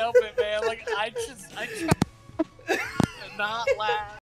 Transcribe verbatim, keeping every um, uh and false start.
help it, man. Like I just, I try to not laugh.